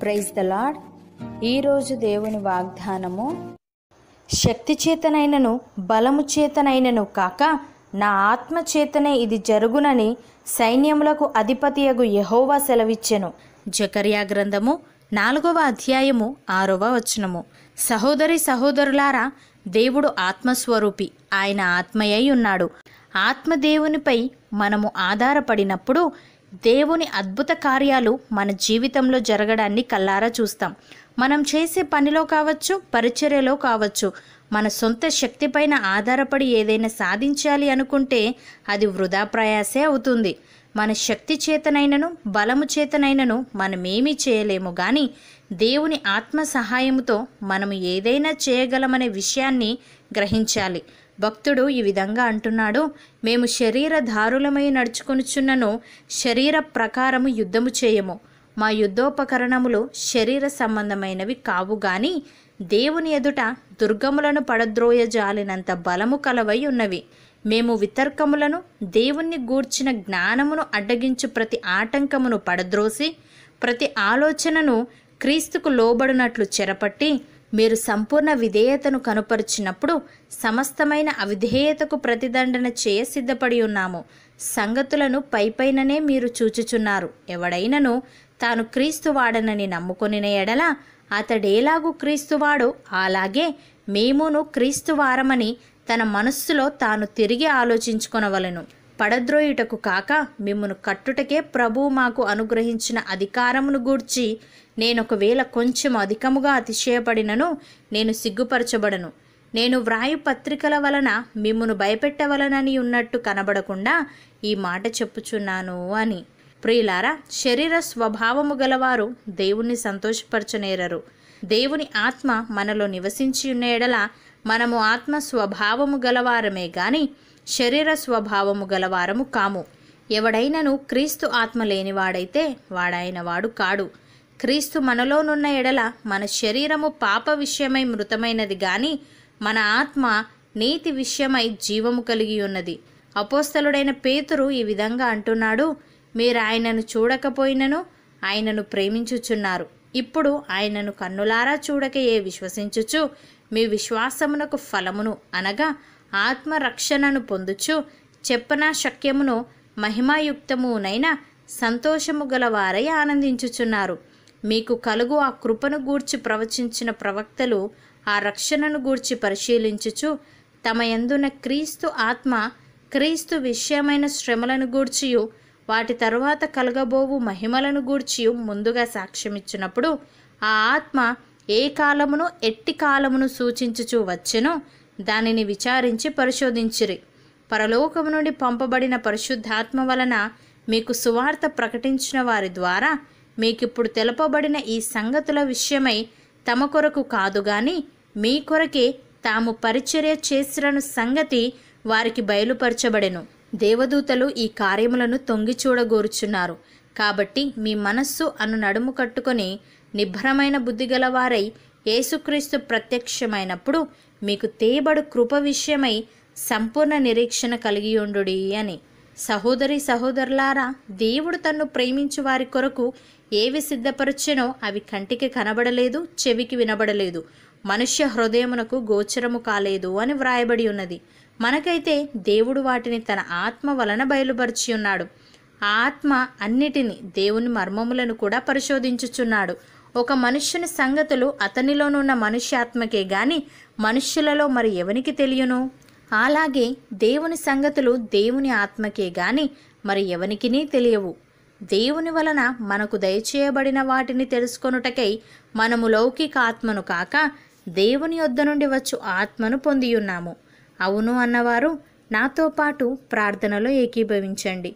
Praise the lord. ఈరోజు దేవుని వాగ్దానము, శక్తి చేతనైనను బలము చేతనైనను కాక నా ఆత్మ చేతనే ఇది జరుగునని సైన్యములకు అధిపతియగు యెహోవా సెలవిచ్చెను. జకర్యా గ్రంథము 4వ అధ్యాయము 6వ వచనము. సహోదరి సహోదరులారా, దేవుడు ఆత్మస్వరూపి, ఆయన ఆత్మయై ఉన్నాడు. ఆత్మదేవునిపై మనము ఆధారపడినప్పుడు దేవుని అద్భుత కార్యాలు మన జీవితంలో జరగడాన్ని కల్లారా చూస్తాం. మనం చేసే పనిలో కావచ్చు, పరిచర్యలో కావచ్చు, మన సొంత శక్తిపైన ఆధారపడి ఏదైనా సాధించాలి అనుకుంటే అది వృధా ప్రయాసే అవుతుంది. మన శక్తి చేతనైనను బలము చేతనైనను మనమేమీ చేయలేము, కానీ దేవుని ఆత్మ సహాయముతో మనము ఏదైనా చేయగలమనే విషయాన్ని గ్రహించాలి. భక్తుడు ఈ విధంగా అంటున్నాడు, మేము శరీరధారులమై నడుచుకొనుచున్నను శరీర ప్రకారము యుద్ధము చేయము. మా యుద్ధోపకరణములు శరీర సంబంధమైనవి కావు, గాని దేవుని ఎదుట దుర్గములను పడద్రోయజాలినంత బలము కలవై ఉన్నవి. మేము వితర్కములను, దేవుణ్ణి గూర్చిన జ్ఞానమును అడ్డగించు ప్రతి ఆటంకమును పడద్రోసి, ప్రతి ఆలోచనను క్రీస్తుకు లోబడినట్లు చెరపట్టి, మీరు సంపూర్ణ విధేయతను కనుపరిచినప్పుడు సమస్తమైన అవిధేయతకు ప్రతిదండన చేయ సిద్ధపడి ఉన్నాము. సంగతులను పైపైననే మీరు చూచుచున్నారు. ఎవడైనను తాను క్రీస్తు వాడనని నమ్ముకొనిన ఎడల అతడేలాగు క్రీస్తువాడో అలాగే మేమును క్రీస్తువారమని తన మనస్సులో తాను తిరిగి ఆలోచించుకొనవలెను. పడద్రోయుటకు కాక మిమ్మును కట్టుటకే ప్రభువు మాకు అనుగ్రహించిన అధికారమును గూర్చి నేనొకవేళ కొంచెం అధికముగా అతిశయపడినను నేను సిగ్గుపరచబడను. నేను వ్రాయు పత్రికల వలన మిమ్మును భయపెట్టవలనని ఉన్నట్టు కనబడకుండా ఈ మాట చెప్పుచున్నాను అని. ప్రియులారా, శరీర స్వభావము గలవారు దేవుణ్ణి సంతోషపరచనేరరు. దేవుని ఆత్మ మనలో నివసించి ఉన్న ఎడల మనము ఆత్మ స్వభావము గలవారమే గాని శరీర స్వభావము గలవారము కాము. ఎవడైనను క్రీస్తు ఆత్మ లేనివాడైతే వాడాయన వాడు కాడు. క్రీస్తు మనలోనున్న ఎడల మన శరీరము పాప విషయమై మృతమైనది గాని మన ఆత్మ నీతి విషయమై జీవము కలిగి ఉన్నది. అపోస్తలుడైన పేతురు ఈ విధంగా అంటున్నాడు, మీరు ఆయనను చూడకపోయినను ఆయనను ప్రేమించుచున్నారు. ఇప్పుడు ఆయనను కన్నులారా చూడకయే విశ్వసించుచు మీ విశ్వాసమునకు ఫలమును అనగా ఆత్మరక్షణను పొందుచు చెప్పనా శక్యమును మహిమాయుక్తమునైన సంతోషము గలవారై ఆనందించుచున్నారు. మీకు కలుగు ఆ కృపను గూర్చి ప్రవచించిన ప్రవక్తలు ఆ రక్షణను గూర్చి పరిశీలించుచు తమ యందున క్రీస్తు ఆత్మ క్రీస్తు విషయమైన శ్రమలను గూర్చియు వాటి తరువాత కలగబోవు మహిమలను గూర్చియు ముందుగా సాక్ష్యమిచ్చినప్పుడు ఆ ఆత్మ ఏ కాలమును ఎట్టి కాలమును సూచించుచూ వచ్చెనో దానిని విచారించి పరిశోధించిరి. పరలోకము నుండి పంపబడిన పరిశుద్ధాత్మ వలన మీకు సువార్త ప్రకటించిన వారి ద్వారా మీకిప్పుడు తెలుపబడిన ఈ సంగతుల విషయమై తమ కొరకు కాదు గాని మీ కొరకే తాము పరిచర్య చేసిరను సంగతి వారికి బయలుపరచబడెను. దేవదూతలు ఈ కార్యములను తొంగి చూడగోరుచున్నారు. కాబట్టి మీ మనస్సు అను నడుము కట్టుకొని నిబ్బరమైన బుద్ధిగలవారై యేసుక్రీస్తు ప్రత్యక్షమైనప్పుడు మీకు తేబడు కృప విషయమై సంపూర్ణ నిరీక్షణ కలిగియుండుడి అని. సహోదరి సహోదరులారా, దేవుడు తన్ను ప్రేమించు వారి కొరకు ఏవి సిద్ధపరచెనో అవి కంటికి కనబడలేదు, చెవికి వినబడలేదు, మనుష్య హృదయమునకు గోచరము కాలేదు అని వ్రాయబడి ఉన్నది. మనకైతే దేవుడు వాటిని తన ఆత్మ వలన బయలుపరిచి ఉన్నాడు. ఆ ఆత్మ అన్నిటినీ, దేవుని మర్మములను కూడా పరిశోధించుచున్నాడు. ఒక మనుష్యుని సంగతులు అతనిలోనున్న మనుష్యాత్మకే గాని మనుష్యులలో మరి ఎవనికి తెలియను? అలాగే దేవుని సంగతులు దేవుని ఆత్మకే గాని మరి ఎవనికినీ తెలియవు. దేవుని వలన మనకు దయచేయబడిన వాటిని తెలుసుకొనుటకై మనము లౌకిక ఆత్మను కాక దేవుని యొద్ద నుండి వచ్చు ఆత్మను పొందియున్నాము. అవును అన్నవారు నాతో పాటు ప్రార్థనలో ఏకీభవించండి.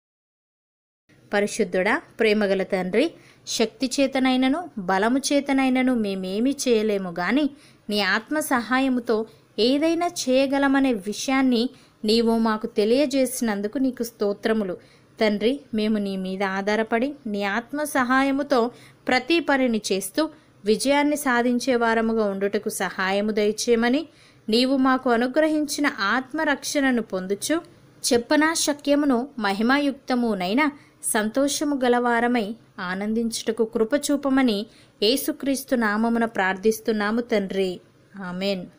పరిశుద్ధుడా, ప్రేమగల తండ్రి, శక్తి చేతనైనను బలము చేతనైనను మేమేమీ చేయలేము, గాని నీ ఆత్మ సహాయముతో ఏదైనా చేయగలమనే విషయాన్ని నీవు మాకు తెలియజేసినందుకు నీకు స్తోత్రములు తండ్రి. మేము నీ మీద ఆధారపడి నీ ఆత్మ సహాయముతో ప్రతి పనిని చేస్తూ విజయాన్ని సాధించే వారముగా ఉండుటకు సహాయము దయచేయమని, నీవు మాకు అనుగ్రహించిన ఆత్మరక్షణను పొందుచు చెప్పనా శక్యమును మహిమాయుక్తమునైన సంతోషము గలవారమై ఆనందించుటకు కృప చూపమని యేసుక్రీస్తు నామమున ప్రార్థిస్తున్నాము తండ్రి. ఆమెన్.